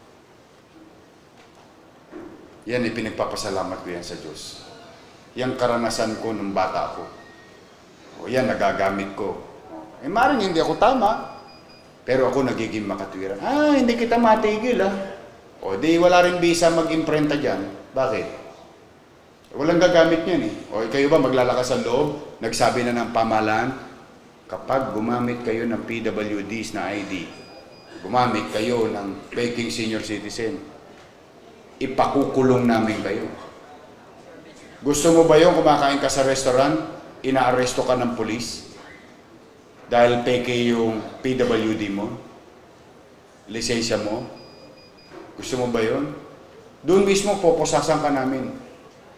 Yan pinagpapasalamat ko yan sa Diyos. Yang karanasan ko nung bata ako. Yan nagagamit ko. Maring hindi ako tama, pero ako nagiging makatwiran. Hindi kita matigil di wala rin visa mag-imprenta dyan. Bakit? Walang gagamit niyan eh. Kayo ba maglalakas ang loob? Nagsabi na ng pamahalaan, kapag gumamit kayo ng PWDs na ID, gumamit kayo ng peking senior citizen, ipakukulong namin kayo. Gusto mo ba yung kumakain ka sa restaurant, inaaresto ka ng pulis? Dahil peke yung PWD mo? Lisensya mo? Gusto mo ba yun? Doon mismo poposasan ka namin.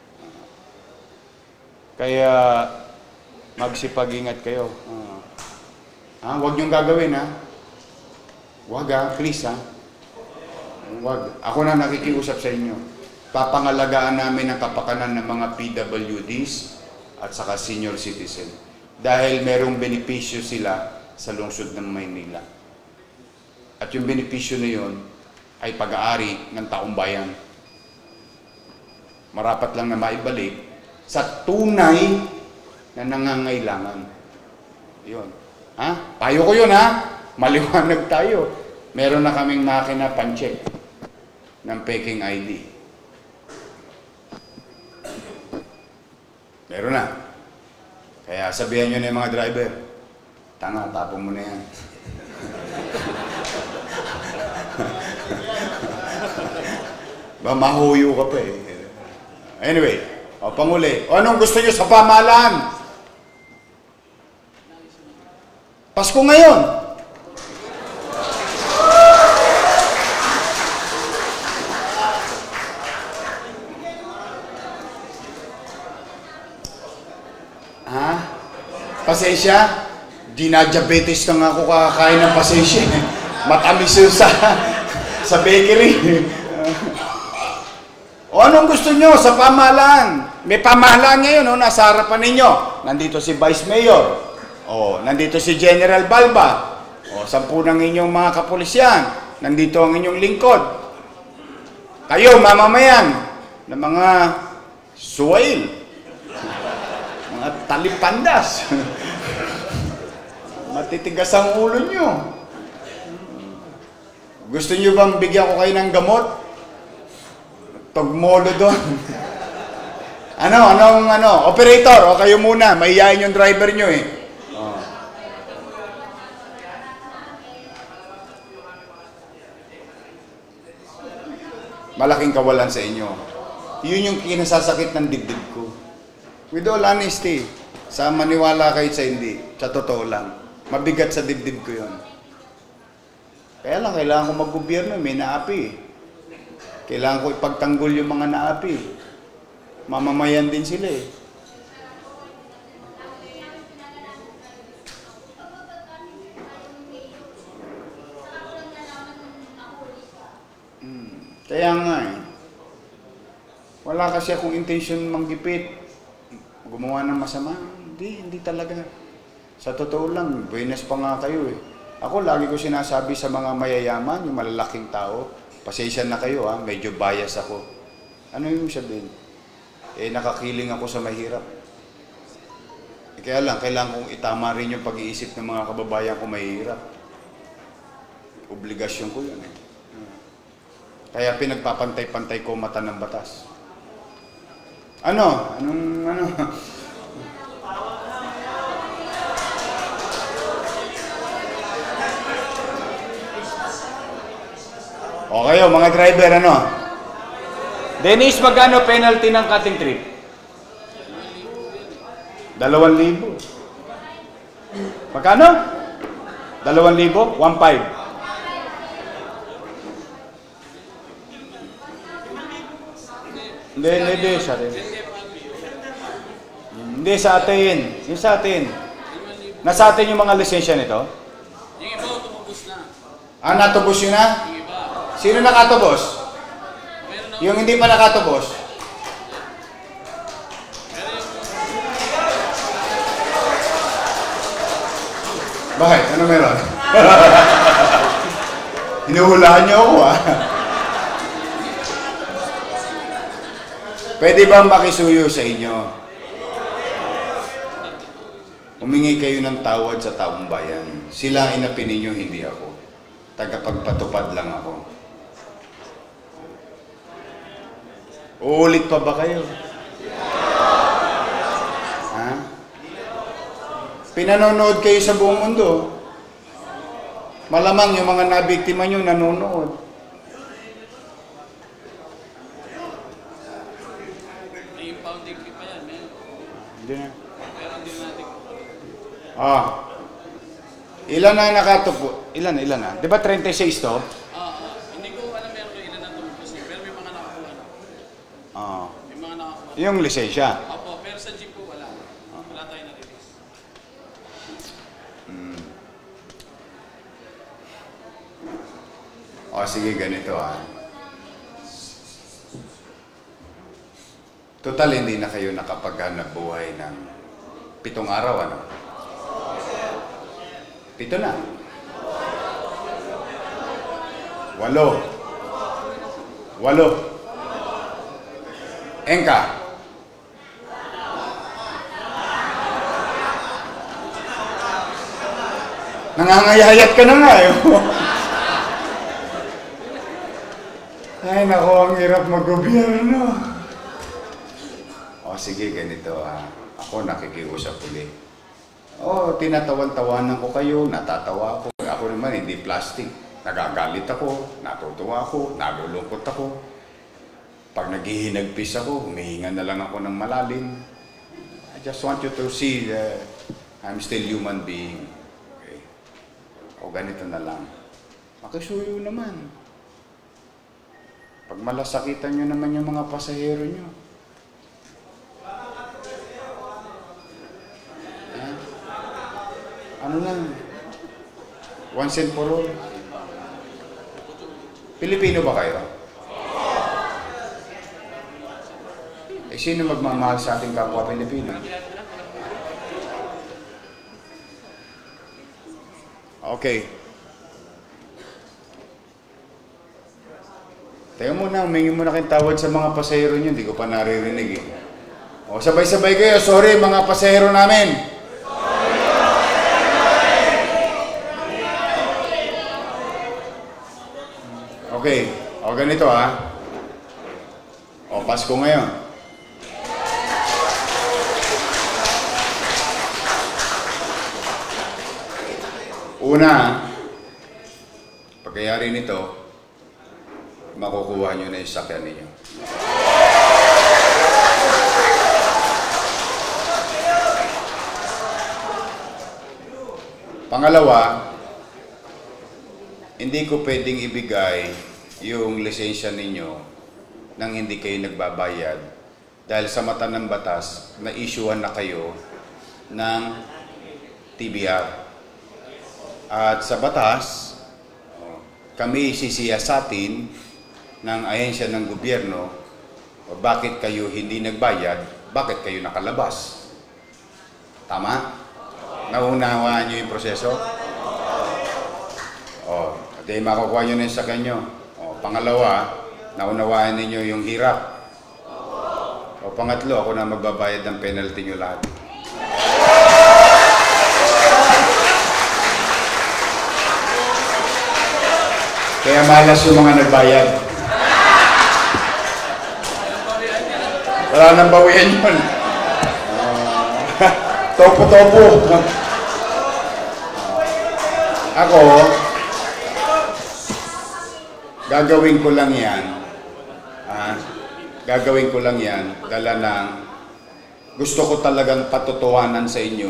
Kaya magsipag-ingat kayo. Huwag niyong gagawin Huwag please Huwag. Ako na nakikiusap sa inyo. Papangalagaan namin ang kapakanan ng mga PWDs at saka senior citizen. dahil merong benepisyo sila sa lungsod ng Maynila. At yung benepisyo na yun ay pag-aari ng taong bayan. Marapat lang na maibalik sa tunay na nangangailangan. Yun. Ha? Payo ko yun, ha? Maliwanag tayo. Meron na kaming makina pan-check ng peking ID. Meron na. Kaya sabihan nyo na yung mga driver, tanga, tapon mo na yan. Ba, mahuyo ka pa eh. Anyway, panguli. Anong gusto nyo sa pamahalaan? Pasko ngayon. Ha? Pasensya? Dinadiabetes na nga ako kakakain ng pasensya. Matamis yun sa bakery. O anong gusto nyo sa pamahalaan? May pamahalaan ngayon, no? Nasa harapan ninyo. Nandito si Vice Mayor. O, nandito si General Balba. O, 10 ng inyong mga kapulisyan. Nandito ang inyong lingkod. Kayo, mamamayan, ng mga suwail. Mga talipandas. Matitigas ang ulo nyo. Gusto nyo bang bigyan ko kayo ng gamot? Tugmolo doon. Ano? Operator, o kayo muna. Mahihayin yung driver nyo eh. Oh. Malaking kawalan sa inyo. Yun yung kinasasakit ng dibdib ko. With all honesty, sa maniwala kayo sa hindi, sa totoo lang, mabigat sa dibdib ko yun. Kaya lang, kailangan ko mag-gobyerno, may naapi eh. Kailangan ko ipagtanggol yung mga naapi. Mamamayan din sila eh. Kaya nga eh. Wala kasi akong intention manggipit. Gumawa ng masama. Hindi talaga. Sa totoo lang, buenas pa nga kayo eh. Ako lagi ko sinasabi sa mga mayayaman, yung malalaking tao, pasensya na kayo ha, medyo bias ako. Ano yung sabihin? Nakakiling ako sa mahirap. Kaya lang, kailangan kong itama rin yung pag-iisip ng mga kababayan ko mahirap. Obligasyon ko yun eh. Kaya pinagpapantay-pantay ko mata ng batas. Ano? O kayo, mga driver, ano? Dennis, magkano penalty ng cutting trip? 2,000. Magkano? 2,000? 1,500. Hindi, sa atin. Hindi, sa atin. Yung sa atin. Nasa atin yung mga lisensya nito? Yung iba, tumubos na. Natubos yun na? Yung iba. Sino nakatubos? Yung hindi pa nakatubos? Bakit? Ano meron? Hinuhulaan niyo ako Pwede bang makisuyo sa inyo? Humingi kayo ng tawad sa taong bayan. Sila ang inapin ninyo, hindi ako. Tagapagpatupad lang ako. Uulit pa ba kayo? Ha? Pinanonood kayo sa buong mundo. Malamang yung mga nabiktima nyo nanonood. May impounding fee pa yan, may. Hindi na. Pero hindi natin. Ilan na nakatupo? Ilan na? Di ba 36 to? Hindi ko alam meron kung ilan na tumubos niya, pero may mga nakakuha na. May mga nakakuha na. Yung lisensya. Opo, pero sa jeep po wala. Wala tayo na-release. Sige, ganito Total, hindi na kayo nakapaghanap buhay ng 7 araw, ano? 7 na. 8. 8. Engka. Nangangayayat ka na nga eh. Ay, nako, ang hirap mag-gobyerno. O, sige, ganito Ako nakikiusap ulit. O, tinatawan-tawanan ko kayo, natatawa ako. Ako naman, hindi plastic. Nagagalit ako, natutuwa ako, nalulungkot ako. Pag naghihinagpis ako, humihinga na lang ako ng malalim. I just want you to see that I'm still human being. Okay? O, ganito na lang. Makisuyo naman. Pag malasakitan nyo naman yung mga pasahero nyo. Ano lang? Once and for all. Pilipino ba kayo? Eh, sino magmamahal sa ating kapwa Pilipino? Okay. Teka muna, humingi muna kayong tawad sa mga pasahero nyo. Hindi ko pa naririnig eh. O, sabay-sabay kayo. Sorry, mga pasahero namin. Okay. O, ganito O, Pasko ngayon. Una, pagkayari nito, makukuha nyo na yung sakyan ninyo. Pangalawa, hindi ko pwedeng ibigay yung lisensya ninyo nang hindi kayo nagbabayad dahil sa mata ng batas, na-issuean na kayo ng TBR. At sa batas, kami sisiyasatin ng ahensya ng gobyerno o bakit kayo hindi nagbayad, bakit kayo nakalabas. Tama? Naunawaan nyo yung proseso? O, at makukuha nyo na yung sakyan nyo. O, pangalawa, naunawaan ninyo yung hirap. O, pangatlo, ako na magbabayad ng penalty nyo lahat. Kaya malas yung mga nagbayad. Wala nang bawian yun. Topo-topo. Ako, gagawin ko lang yan. Gagawin ko lang yan. Dala ng gusto ko talagang patutuhanan sa inyo.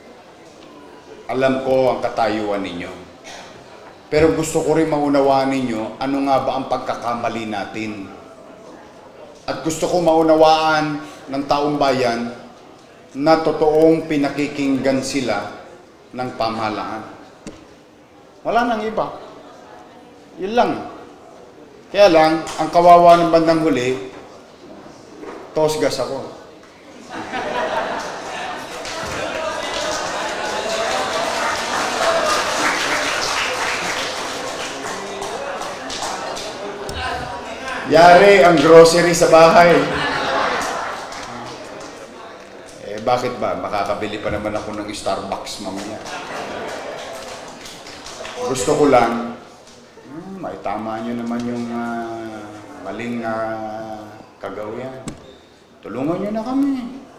Alam ko ang katayuan ninyo. Pero gusto ko rin maunawaan ninyo ano nga ba ang pagkakamali natin. At gusto ko maunawaan ng taong bayan na totoong pinakikinggan sila ng pamahalaan. Wala nang iba. Yun lang. Kaya lang, ang kawawa ng bandang huli, tosgas ako. Yari ang grocery sa bahay. Eh, bakit ba? Makakabili pa naman ako ng Starbucks mamaya. Gusto ko lang, may tama nyo naman yung maling kagawian. Tulungan nyo na kami.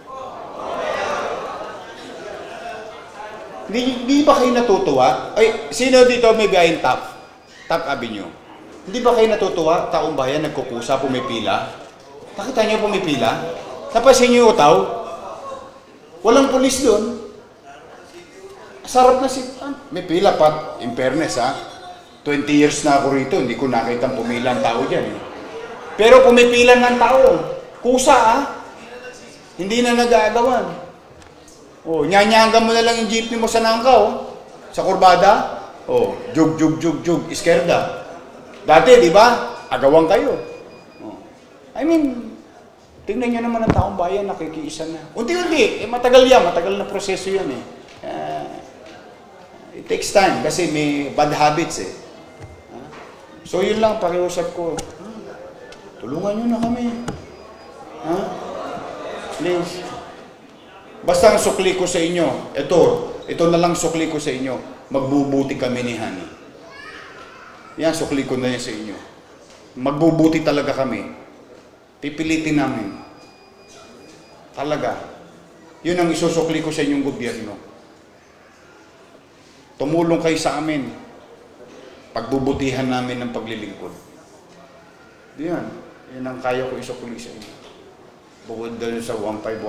Hindi ba kayo natutuwa? Ay, sino dito may biyaheng Top Avenue? Hindi ba kayo natutuwa? Taong bayan, nagkukusa, pumipila. Nakita niyo pumipila? Napansin niyo yung utaw? Walang pulis doon. Sarap na may pila pa. In fairness 20 years na ako rito, hindi ko nakita pumila ang tao dyan. Pero pumipila ng tao. Kusa Hindi na nag-aagawan. Nyanyangan mo na lang yung jeepney mo sa Nangka sa kurbada. Jug, iskerda. Dati, di ba? Agawang kayo. I mean, tingnan nyo naman ang taong bayan, nakikiisa na. Unti-unti, matagal yan, matagal na proseso yan . Takes time kasi may bad habits eh. So yun lang, pakiusap ko. Tulungan nyo na kami. Ha? Please. Basta ang sukli ko sa inyo, ito na lang sukli ko sa inyo, magbubuti kami ni Hani. Yan, sukli ko na yan sa inyo. Magbubuti talaga kami. Pipilitin namin. Talaga. Yun ang isusukli ko sa inyong gobyerno. Tumulong kayo sa amin. Pagbubutihan namin ng paglilingkod. Yan. Yan ang kaya ko isukli sa inyo. Bukod doon sa 1.5.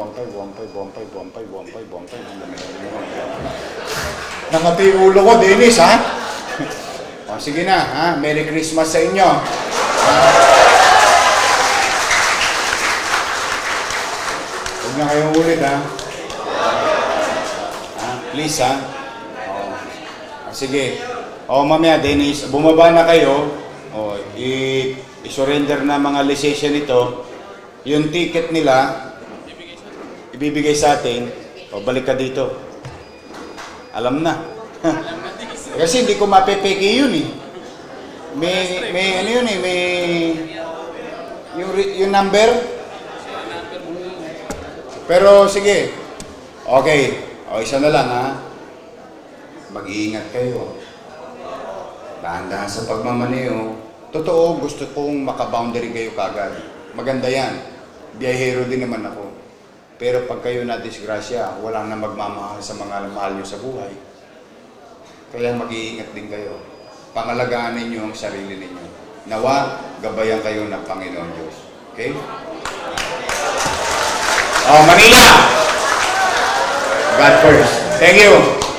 Nakati ulo ko, Dennis, ha? O, sige na, ha? Merry Christmas sa inyo. Huwag na kayong ulit, ha? Please, ha? Sige. O, mamaya, Dennis, bumaba na kayo. O, i-surrender na mga lisensya nito. Yung ticket nila, ibibigay sa atin, o balik ka dito. Alam na. Kasi hindi ko mapepeke yun eh. May ano yun eh, may yung number. Pero sige. Okay. O isa na lang ha. Mag-iingat kayo. Dahan-dahan sa pagmamaneho. Totoo, gusto kong makaboundary kayo kagad. Maganda yan. Biyahero din naman ako. Pero pag kayo na-disgrasya, walang na magmamahal sa mga mahal nyo sa buhay. Kaya mag-iingat din kayo. Pangalagaan ninyo ang sarili ninyo. Nawa, gabayan kayo ng Panginoon Diyos. Okay? Oh, Manila! God first. Thank you.